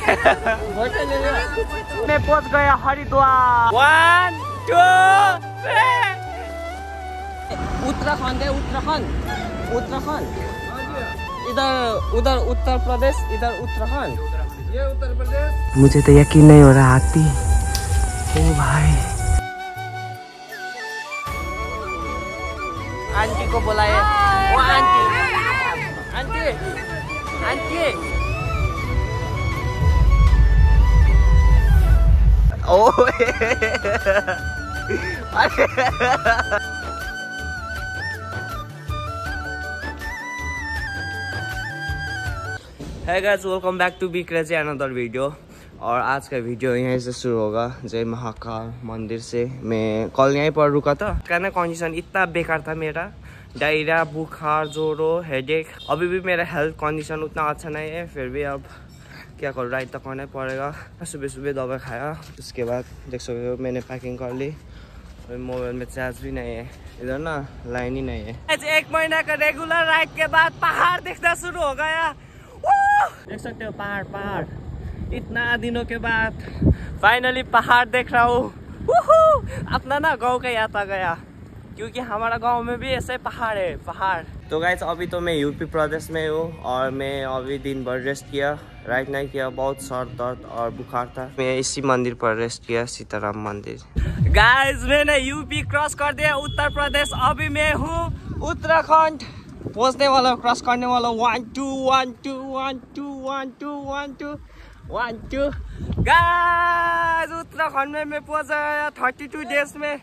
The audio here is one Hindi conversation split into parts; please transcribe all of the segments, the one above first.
मैं पहुंच गया हरिद्वार। 1 2 3। उत्तराखंड है, उत्तराखंड उत्तराखंड। इधर उधर उत्तर प्रदेश, इधर उत्तराखंड। ये उत्तर प्रदेश। मुझे तो यकीन नहीं हो रहा हाथी। ओ भाई, आंटी को बुलाए। वो आंटी आंटी आंटी। ओ Hey guys, welcome back to Be Crazy another video। और आज का वीडियो यहीं से शुरू होगा, जय महाकाल मंदिर से। मैं कल यहीं पर रुका था। कहना कंडीशन इतना बेकार था मेरा, डायरिया, बुखार, जोरो, हेडेक। अभी भी मेरा हेल्थ कंडीशन उतना अच्छा नहीं है, फिर भी अब क्या करूँ, राइट तो करना पड़ेगा। सुबह सुबह दवा खाया, उसके बाद देख सकते हो मैंने पैकिंग कर ली। मोबाइल में चार्ज भी नहीं है, इधर ना लाइन ही नहीं है। 1 महीना का रेगुलर राइड के बाद पहाड़ दिखना शुरू हो गया। देख सकते हो पहाड़ पहाड़, इतना दिनों के बाद फाइनली पहाड़ देख रहा हूँ। अपना ना गांव का याद आ गया, क्योंकि हमारा गांव में भी ऐसे पहाड़ है, पहाड़। तो गाइस अभी तो मैं यूपी प्रदेश में हूँ और मैं अभी दिन भर रेस्ट किया, राइड नहीं किया, बहुत सर दर्द और बुखार था। मैं इसी मंदिर पर रेस्ट किया, सीताराम मंदिर। गाइस मैंने यूपी क्रॉस कर दिया, उत्तर प्रदेश। अभी मैं हूँ उत्तराखंड पहुंचने वाला, क्रॉस करने वाला। 1 2 1 2 1 2 1 2 1 2 1 2। गाइस उत्तराखंड में मैं पहुंच गया 32 डेज में।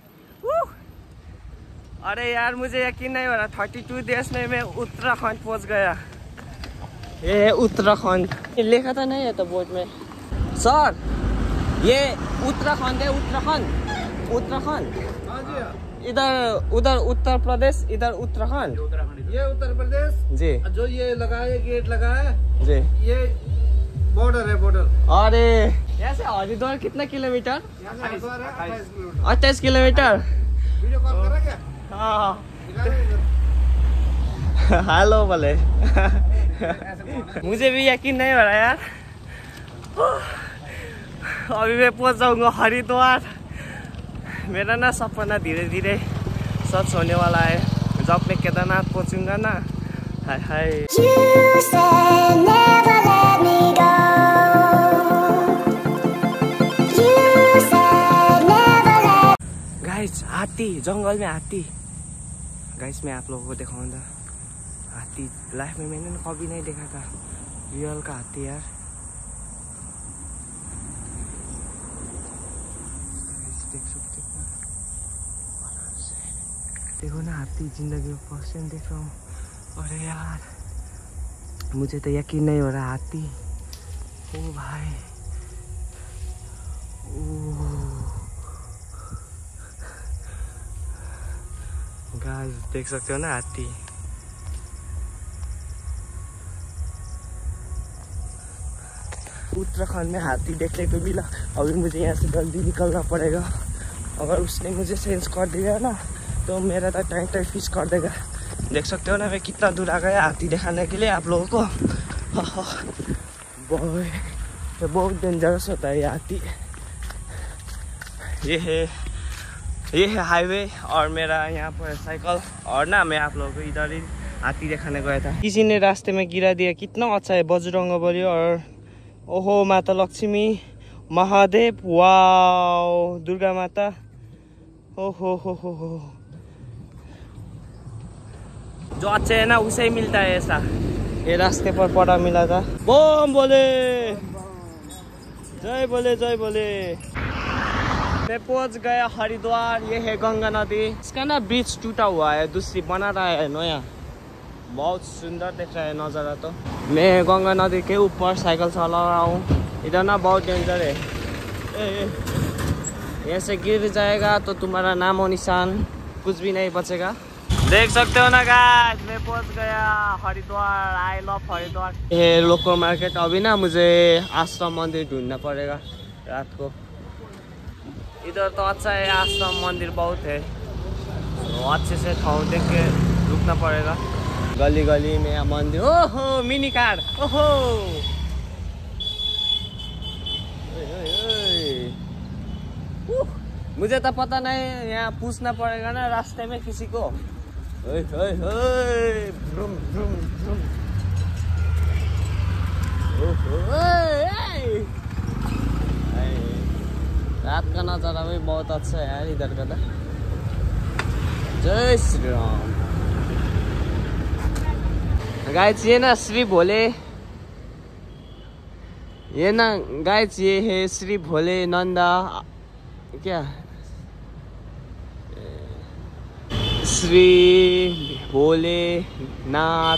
अरे यार मुझे यकीन नहीं हो रहा, 32 डेज में मैं उत्तराखंड पहुंच गया। ये उत्तराखंड लिखा था नहीं है तो बोर्ड में। सर ये उत्तराखंड है, उत्तराखंड उत्तराखंड। इधर उधर उत्तर प्रदेश, इधर उत्तराखंड। ये उत्तर प्रदेश जी। जो ये लगा है, गेट लगा है जी, ये बॉर्डर है, बॉर्डर। अरे ऐसे हरिद्वार कितना किलोमीटर? 28 किलोमीटर। वीडियो कॉल कर रहा क्या? हाँ हेलो बोले। मुझे भी यकीन नहीं हो रहा यार। अभी मैं पहुंच जाऊंगा हरिद्वार। मेरा ना सपना धीरे धीरे सच होने वाला है। जब मैं केदारनाथ पहुंचूंगा ना, हाय हाय। गाइस हाथी, जंगल में हाथी। गाइस मैं आप लोगों को दिखाऊंगा हाथी। लाइफ में मैंने कभी नहीं देखा था रियल का हाथी यार। देख सकते हो देखो ना हाथी, जिंदगी में फर्स्ट टाइम देख रहा हूँ। अरे यार मुझे तो यकीन नहीं हो रहा हाथी। ओ भाई, गाइस देख सकते हो ना हाथी। उत्तराखंड में हाथी देखने को मिला। अभी मुझे यहाँ से जल्दी निकलना पड़ेगा। अगर उसने मुझे सेंस कर दिया ना तो मेरा तो टाइम फिक्स कर देगा। देख सकते हो ना मैं कितना दूर आ गया हाथी दिखाने के लिए आप लोगों को। बहुत डेंजरस होता है ये हाथी। ये है हाईवे और मेरा यहाँ पर साइकिल। और ना मैं आप लोगों को इधर ही हाथी दिखाने गया था, किसी ने रास्ते में गिरा दिया। कितना अच्छा है बजरंगबली और ओहो माता लक्ष्मी, महादेव, वाओ दुर्गा माता। हो जो अच्छे है ना उसे ही मिलता है ऐसा। ये रास्ते पर पड़ा मिला था। बम बोले, जय बोले, जय बोले। मैं पहुंच गया हरिद्वार। ये है गंगा नदी। इसका ना ब्रिज टूटा हुआ है, दूसरी बना रहा है नया। बहुत सुंदर दिख रहा है नजारा। तो मैं गंगा नदी के ऊपर साइकिल चला रहा हूँ। इधर ना बहुत डेंजर है, यहाँ से गिर जाएगा तो तुम्हारा नाम और निशान कुछ भी नहीं बचेगा। देख सकते हो ना गाइस मैं पहुंच गया हरिद्वार। I love Haridwar. ये लोकल मार्केट। अभी ना मुझे आश्रम मंदिर ढूंढना पड़ेगा रात को। इधर तो अच्छा है, आश्रम मंदिर बहुत है, तो अच्छे से ठाउँ देख के रुकना पड़ेगा। गली गली में मंदिर। ओहो मिनी कार, ओहो मुझे तो पता नहीं, यहाँ पूछना पड़ेगा ना रास्ते में किसी को। ओए ओए ओए ब्रूम ब्रूम ब्रूम। रात का नजारा भी बहुत अच्छा है यार इधर का। जय श्री राम। गाइस ये ना श्री भोले, ये ना गाइस ये है श्री भोले नंदा क्या, श्री भोलेनाथ,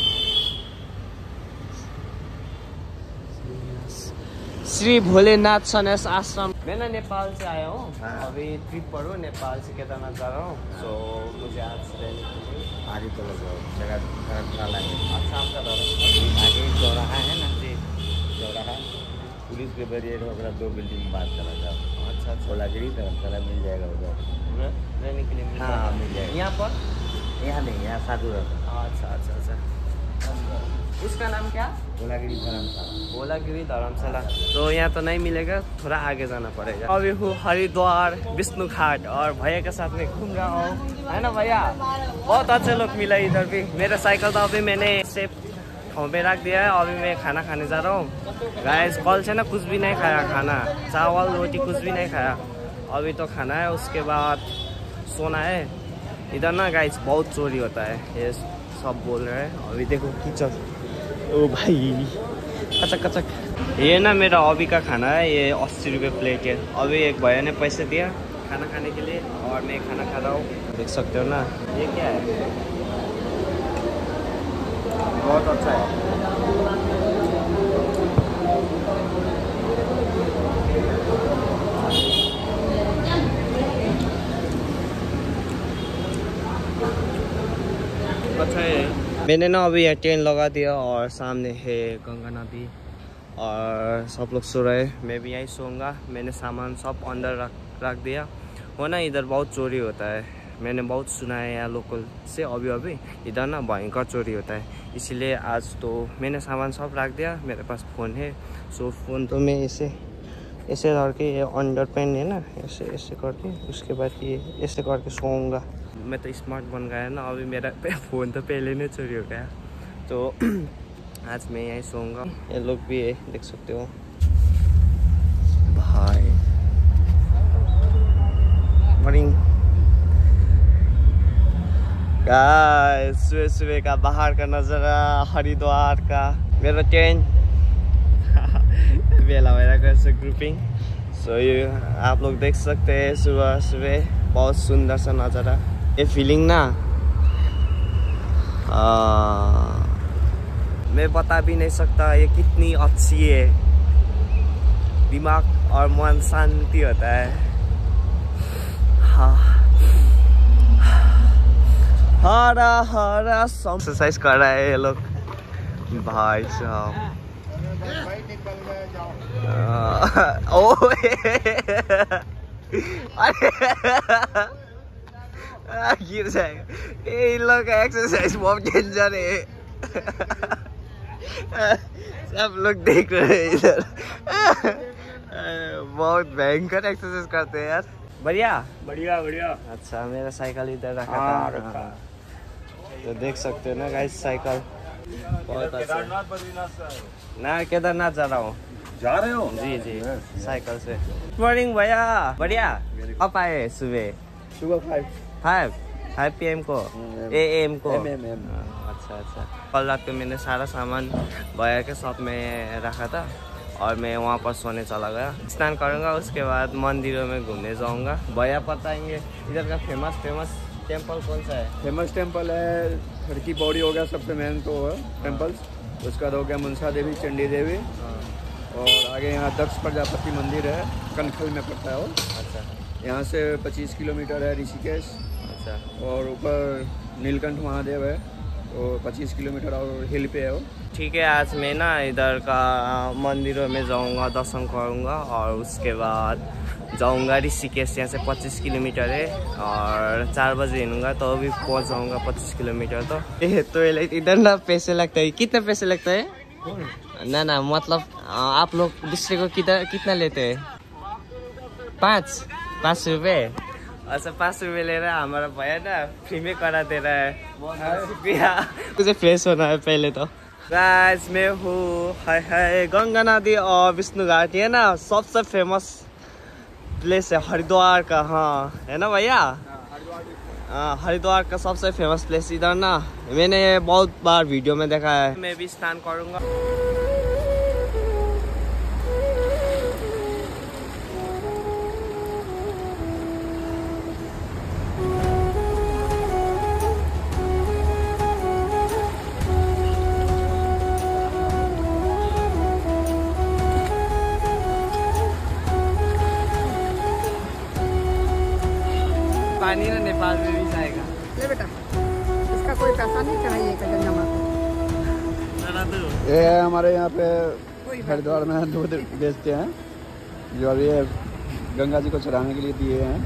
श्री भोलेनाथ सन्यास आश्रम। मैं ना नेपाल से आया हूँ, अभी ट्रिप पर हूँ, नेपाल से केदारनाथ जा रहा हूँ। तो मुझे आज आगे चलो जाओ, जगह अच्छा लगे। अच्छा आपका आगे चौराहा है ना जी, चौराहा पुलिस के बैरियर होगा, 2 बिल्डिंग बात चला जाओ। अच्छा कोलागिरी धर्मशाला मिल जाएगा उधर रहने के लिए। हाँ मिल जाएगा। यहाँ पर? यहाँ नहीं, यहाँ साधु रहता। अच्छा अच्छा अच्छा। उसका नाम क्या? कोलागिरी धर्मशाला। कोलागिरी धर्मशाला। तो यहाँ तो नहीं मिलेगा, थोड़ा आगे जाना पड़ेगा। अभी हूँ हरिद्वार विष्णु घाट और भैया के साथ में घूम रहा हूँ, है ना भैया? बहुत अच्छे लोग मिला इधर भी। मेरा साइकिल तो अभी मैंने सेफ ठाउँ में रख दिया है। अभी मैं खाना खाने जा रहा हूँ गाइस। कल से ना कुछ भी नहीं खाया खाना, चावल रोटी कुछ भी नहीं खाया। अभी तो खाना है, उसके बाद सोना है। इधर ना गाइस बहुत चोरी होता है, ये सब बोल रहे हैं। अभी देखो किचन, ओ भाई कचक कचक। ये ना मेरा अभी का खाना है, ये 80 रुपये प्लेट है। अभी एक भैया ने पैसे दिया खाना खाने के लिए और मैं खाना खा रहा हूँ, देख सकते हो ना। ये क्या है? बहुत अच्छा है। अच्छा है। मैंने ना अभी यहाँ टेंट लगा दिया और सामने है गंगा नदी और सब लोग सो रहे। मैं भी यहीं सोऊंगा। मैंने सामान सब अंदर रख दिया। वो ना इधर बहुत चोरी होता है, मैंने बहुत सुना है यहाँ लोकल से। अभी इधर ना भयंकर चोरी होता है, इसीलिए आज तो मैंने सामान सब रख दिया। मेरे पास फ़ोन है, सो फ़ोन तो मैं ऐसे करके, ये अंडर पेन है ना, ऐसे करके, उसके बाद ये ऐसे करके सोऊंगा। मैं तो स्मार्ट बन गया ना अभी। मेरा फ़ोन तो पहले नहीं चोरी हो गया। तो आज मैं यहीं सोऊंगा। ये लोग भी है, देख सकते हो भाई। मॉर्निंग गाइस, सुबह का बाहर का नज़ारा हरिद्वार का। मेरा टेंट बेला भइरहेको छ ग्रुपिङ। सो ये आप लोग देख सकते हैं सुबह बहुत सुंदर सा नज़ारा। ये फीलिंग ना मैं बता भी नहीं सकता ये कितनी अच्छी है। दिमाग और मन शांति होता है। हाँ, हरा हरा एक्सरसाइज कर रहा है ये लोग भाई साहब। गिर जाएगा ये। इन लोग का एक्सरसाइज बहुत डेंजर है। सब लोग देख रहे हैं इधर। बहुत भयंकर एक्सरसाइज करते हैं यार। बढ़िया बढ़िया बढ़िया। अच्छा मेरा साइकिल इधर रखा था, तो देख सकते हो ना गाइस साइकिल बहुत अच्छा। ना केदारनाथ जा रहा हूँ। जा रहे हो? जी जी साइकिल से। मॉर्निंग भैया, बढ़िया। अब आए सुबह 5 PM को, AM को। अच्छा। कल रात को मैंने सारा सामान भैया के शॉप में रखा था और मैं वहाँ पर सोने चला गया। स्नान करूँगा, उसके बाद मंदिरों में घूमने जाऊँगा। भैया बताएंगे इधर का फेमस टेम्पल कौन सा है। फेमस टेम्पल है खड़की पौड़ी हो गया सबसे मेन तो है टेम्पल्स। उसका हो गया मनसा देवी, चंडी देवी, और आगे यहाँ दक्ष प्रजापति मंदिर है, कनखल में पड़ता है वो। अच्छा। यहाँ से 25 किलोमीटर है ऋषिकेश। अच्छा। और ऊपर नीलकंठ महादेव है, तो 25 किलोमीटर और हिल पे है वो। ठीक है, आज मैं ना इधर का मंदिरों में जाऊंगा, दर्शन करूंगा और उसके बाद जाऊंगा ऋषिकेश। यहाँ से 25 किलोमीटर है और 4 बजे हिँडूंगा तो अभी पहुँच जाऊंगा 25 किलोमीटर। तो इधर ना पैसे लगता है। कितना पैसे लगता है? ना मतलब आप लोग दूसरे को कितना लेते हैं? 5 रुपये। अच्छा 5 रुपये ले रहा है हमारा भैया ना, फ्री में करा दे रहा है। बहुत शुक्रिया। मुझे फ्रेश होना है पहले तो। गाइस मैं हूँ है गंगा नदी और विष्णु घाट, ये ना सबसे फेमस प्लेस है हरिद्वार का। हाँ है ना भैया? हाँ हरिद्वार का सबसे फेमस प्लेस इधर ना, मैंने बहुत बार वीडियो में देखा है। मैं भी स्नान करूँगा। पानी ना नेपाल में भी जाएगा। ले बेटा, इसका कोई पैसा नहीं चाहिए गंगा माता। ये हमारे यहाँ पे हरिद्वार में दूध बेचते हैं, जो अभी गंगा जी को चढ़ाने के लिए दिए हैं।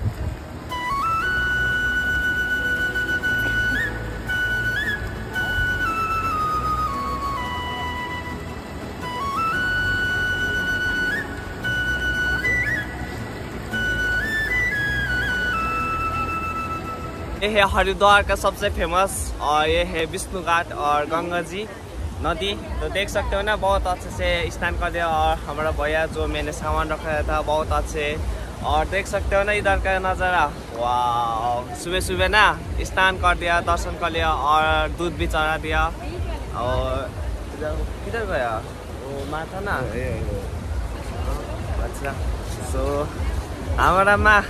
ये है हरिद्वार का सबसे फेमस, और ये है विष्णु घाट और गंगा जी नदी। तो देख सकते हो ना, बहुत अच्छे से स्नान कर दिया। और हमारा भैया जो मैंने सामान रखा था बहुत अच्छे, और देख सकते हो ना इधर का नज़ारा। वाह, सुबह सुबह ना स्नान कर दिया, दर्शन कर लिया और दूध भी चढ़ा दिया। और किधर गया वो माता ना? अच्छा सो हमारा माँ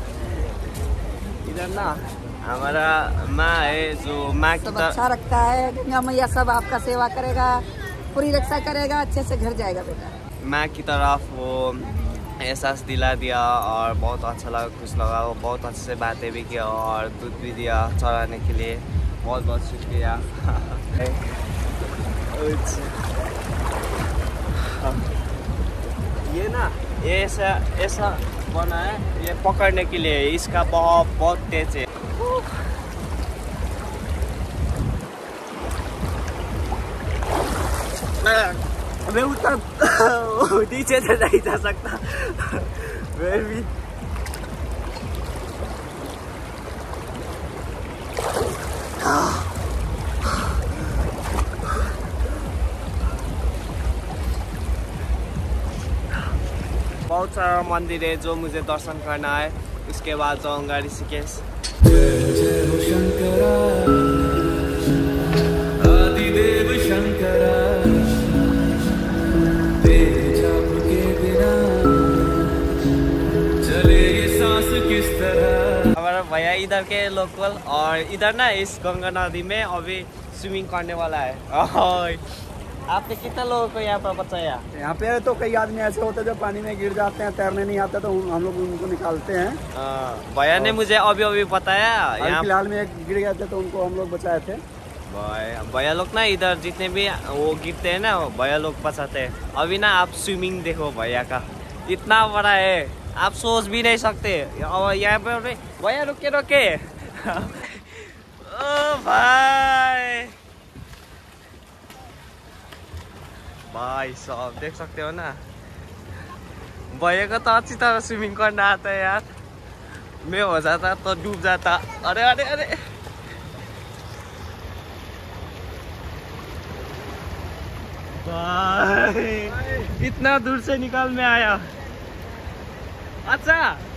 इधर ना, हमारा माँ है जो माँ की सब अच्छा रखता है। गंगा मैया सब आपका सेवा करेगा, पूरी रक्षा करेगा, अच्छे से घर जाएगा बेटा। माँ की तरफ वो एहसास दिला दिया और बहुत अच्छा लगा, खुश लगा। वो बहुत अच्छे से बातें भी किया और दूध भी दिया चढ़ाने के लिए। बहुत बहुत शुक्रिया। ये ना ये ऐसा बना है, ये पकड़ने के लिए। इसका बहाव बहुत तेज है। मैं उतना नीचे से नहीं जा सकता। मैं भी बहुत सारा मंदिर है जो मुझे दर्शन करना है। उसके बाद जाऊंगा ऋषिकेश। आदिदेव शंकरा, तेरे जाप के बिना चले ये सांस किस तरह। हमारा भैया इधर के लोकल, और इधर ना इस गंगा नदी में अभी स्विमिंग करने वाला है। आपने कितना लोगों को यहाँ पर बचाया? यहाँ पे तो कई आदमी ऐसे होते हैं जो पानी में गिर जाते हैं, तैरने नहीं आता, तो हम लोग उनको निकालते हैं। भैया ने मुझे अभी बताया। यहाँ फिलहाल में एक गिर गए थे तो उनको हम लोग बचाए थे। भैया लोग ना इधर जितने भी वो गिरते हैं ना, भैया लोग बचाते हैं। अभी ना आप स्विमिंग देखो भैया का, इतना बड़ा है आप सोच भी नहीं सकते। और यहाँ पे भैया रुके ओ भाई साहब देख सकते हो ना, भैया को तो अच्छी तरह स्विमिंग करना आता है यार। मैं हो जाता तो डूब जाता। अरे अरे अरे भाई, इतना दूर से निकाल में आया। अच्छा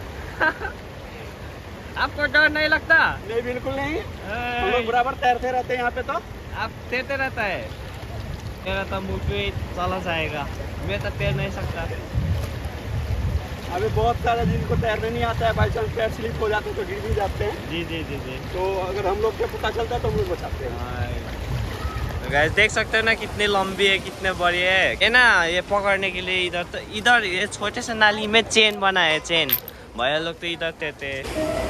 आपको डर नहीं लगता? नहीं बिल्कुल नहीं, हम लोग बराबर तैरते रहते हैं यहाँ पे। तो आप तैरते रहता है? मेरा तो मुँह पे चला जाएगा, मैं तो तैर नहीं सकता। अभी बहुत सारे जिनको तैरने नहीं आता है, बाई चांस पैर स्लिप हो जाते हैं तो गिर भी जाते हैं। जी जी जी जी। तो अगर हम लोग को पता चलता है तो हम लोग बचाते हैं। तो गाइस देख सकते हो ना कितनी लंबी है, कितने बड़ी है। ये ना ये पकड़ने के लिए इधर ये छोटे से नाली में चेन बना है, चेन। भैया लोग तो इधर तैरते हैं।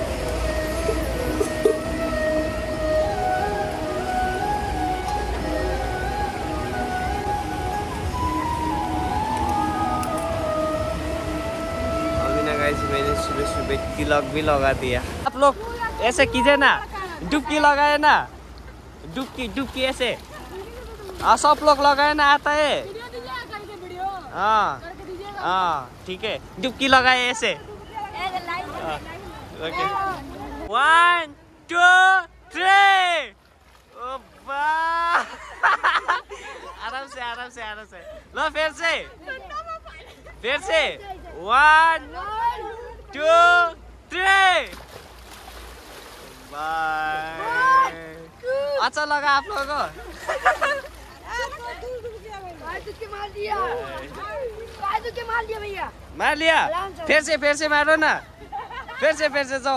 मैंने सुबह सुबह तिलक भी लगा दिया। आप लोग ऐसे कीजिए ना, डुबकी लगाए ना, डुबकी ऐसे। सब लोग लगाए ना, आता है। हाँ हाँ ठीक है, डुबकी लगाए ऐसे। ओके 1 2 3 ओ वाह आराम से आराम से आराम से लो फिर से 1 2 3 बाय अच्छा लगा आप लोगों को भैया मार लिया फिर से मारो ना फिर से जाओ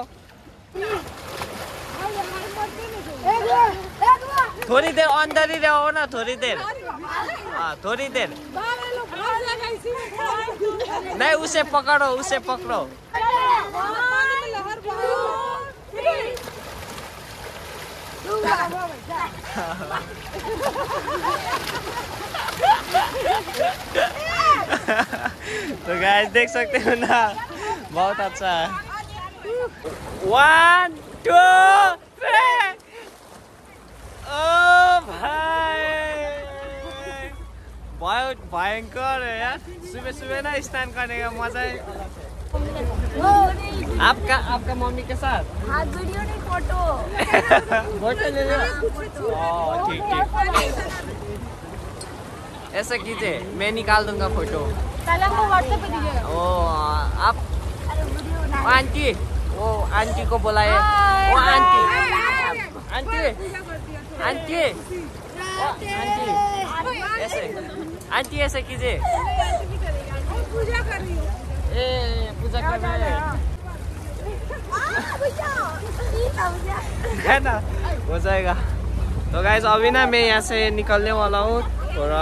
थोड़ी देर अंदर ही रहो ना थोड़ी देर नहीं उसे पकड़ो तो गाइस देख सकते हो ना बहुत अच्छा है 1 2 3 ओ भाई बहुत भयंकर है यार सुबह ना स्नान करने का मजा है आपका मम्मी के साथ हाँ वीडियो नहीं फोटो ले लो ठीक ऐसा कीजिए मैं निकाल दूंगा फोटो पहले हमको व्हाट्सएप पे दीजिए ओ आप आंटी वो आंटी को बुलाए वो आंटी ऐसे कीजिए पूजा कर रही हूँ पूजा कर रहे है ना हो जाएगा तो गाइस अभी ना मैं यहाँ से निकलने वाला हूँ थोड़ा